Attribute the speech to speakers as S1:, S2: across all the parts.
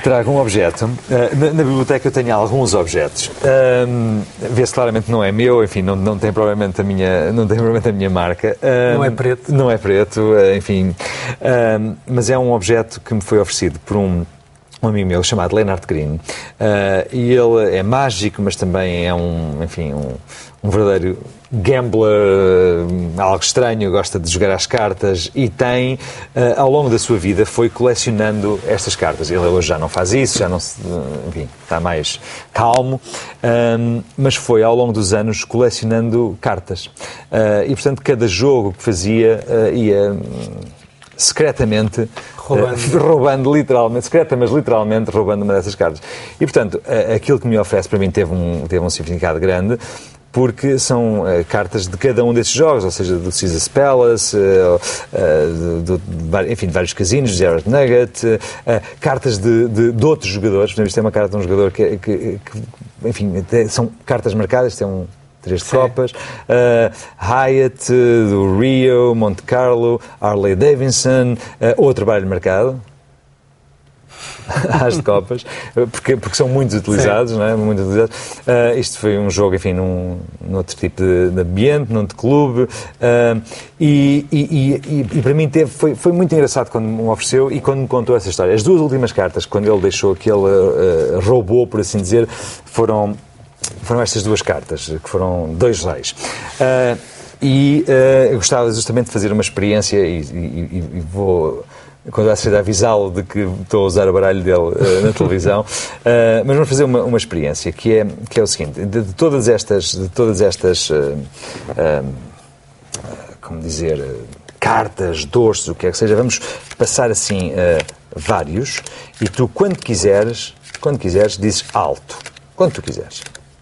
S1: Trago um objeto. Na biblioteca eu tenho alguns objetos. Vê-se claramente não é meu, enfim, não tem provavelmente a minha marca.
S2: Não é preto.
S1: Não é preto, enfim. Mas é um objeto que me foi oferecido por um amigo meu chamado Lennart Green. E ele é mágico, mas também é um verdadeiro gambler, algo estranho, gosta de jogar às cartas e tem, ao longo da sua vida, foi colecionando estas cartas. Ele hoje já não faz isso, já não enfim, está mais calmo, mas foi, ao longo dos anos, colecionando cartas. E, portanto, cada jogo que fazia ia secretamente roubando literalmente, secreta, mas literalmente roubando uma dessas cartas. E, portanto, aquilo que me oferece para mim teve um significado grande, porque são cartas de cada um desses jogos, ou seja, do Caesar's Palace, enfim, de vários casinos, de Jared Nugget, cartas de outros jogadores. Por exemplo, isto é uma carta de um jogador que enfim, são cartas marcadas, tem três de copas, Hyatt, do Rio, Monte Carlo, Harley Davidson, outro baralho marcado, as de copas, porque são muito utilizados, não é? Muito utilizados. Isto foi um jogo, enfim, num outro tipo de ambiente, num de clube, e para mim foi muito engraçado quando me ofereceu e quando me contou essa história. As duas últimas cartas, quando ele deixou aquele roubou, por assim dizer, foram estas duas cartas, que foram 2 reis. Eu gostava justamente de fazer uma experiência e vou, quando vai ser avisá-lo de que estou a usar o baralho dele na televisão, mas vamos fazer uma experiência que é o seguinte: de todas estas como dizer, cartas, dorsos, o que é que seja, vamos passar assim vários, e tu quando quiseres dizes alto, quando tu quiseres.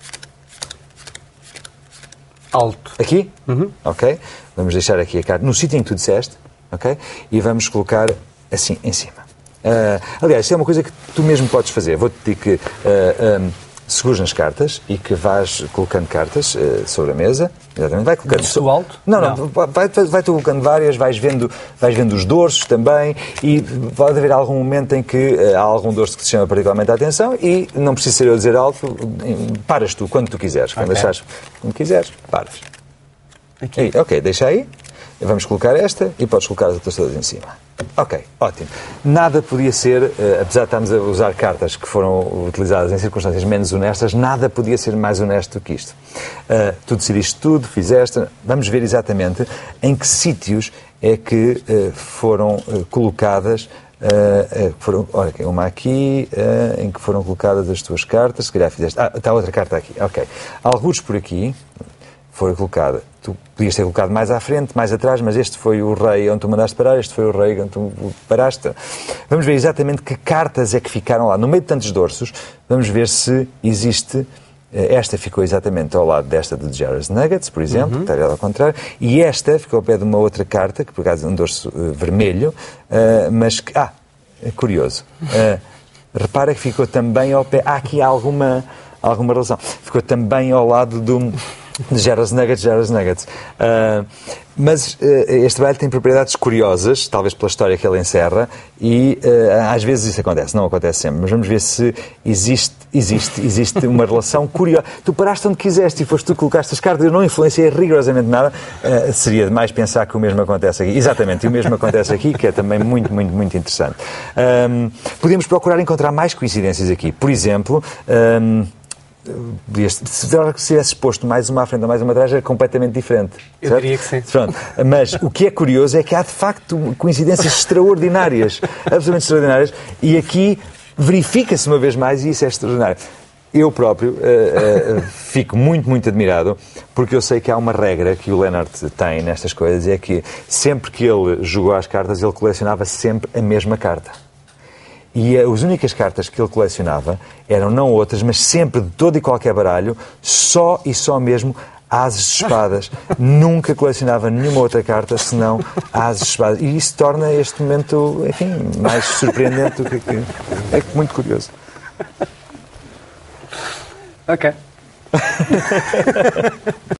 S2: Alto.
S1: Aqui? Ok. Vamos deixar aqui a carta no sítio em que tu disseste, ok? E vamos colocar assim em cima. Aliás, isso é uma coisa que tu mesmo podes fazer. Vou-te pedir que segures nas cartas e que vais colocando cartas sobre a mesa. Exatamente. Vai colocando.
S2: Do alto?
S1: Não. Vai colocando várias, vais vendo os dorsos também, e pode haver algum momento em que há algum dorso que te chama particularmente a atenção e não precisa ser eu dizer alto, paras tu quando tu quiseres. Quando achares, quando quiseres, paras.
S2: Aqui.
S1: Ok, deixa aí. Vamos colocar esta e podes colocar as outras todas em cima. Ok, ótimo. Nada podia ser, apesar de estarmos a usar cartas que foram utilizadas em circunstâncias menos honestas, nada podia ser mais honesto do que isto. Tu decidiste tudo, fizeste. Vamos ver exatamente em que sítios é que foram colocadas. Olha, uma aqui em que foram colocadas as tuas cartas. Se calhar fizeste. Está outra carta aqui. Ok. Alguns por aqui foi colocada. Tu podias ter colocado mais à frente, mais atrás, mas este foi o rei onde tu mandaste parar, este foi o rei onde tu paraste. Vamos ver exatamente que cartas é que ficaram lá. No meio de tantos dorsos, vamos ver se existe. Esta ficou exatamente ao lado desta do Jared Nuggets, por exemplo, que está ao contrário, e esta ficou ao pé de uma outra carta, que por acaso é um dorso vermelho, mas que. É curioso. Repara que ficou também ao pé. Há aqui alguma relação. Ficou também ao lado de Jared Nuggets. Mas este baralho tem propriedades curiosas, talvez pela história que ele encerra, e às vezes isso acontece, não acontece sempre, mas vamos ver se existe uma relação curiosa. Tu paraste onde quiseste e foste tu que colocaste as cartas, eu não influenciei rigorosamente nada, seria demais pensar que o mesmo acontece aqui. Exatamente, e o mesmo acontece aqui, que é também muito, muito, muito interessante. Podemos procurar encontrar mais coincidências aqui. Por exemplo, se tivesse posto mais uma à frente ou mais uma atrás, era completamente diferente.
S2: Eu
S1: certo?
S2: diria que sim.
S1: Pronto. Mas o que é curioso é que há de facto coincidências extraordinárias, absolutamente extraordinárias, e aqui verifica-se uma vez mais, e isso é extraordinário. Eu próprio fico muito, muito admirado, porque eu sei que há uma regra que o Lennart tem nestas coisas, e é que sempre que ele jogou às cartas, ele colecionava sempre a mesma carta. E as únicas cartas que ele colecionava eram não outras, mas sempre de todo e qualquer baralho, só e só mesmo ases de espadas. Nunca colecionava nenhuma outra carta senão ases de espadas. E isso torna este momento, enfim, mais surpreendente do que é muito curioso.
S2: Ok.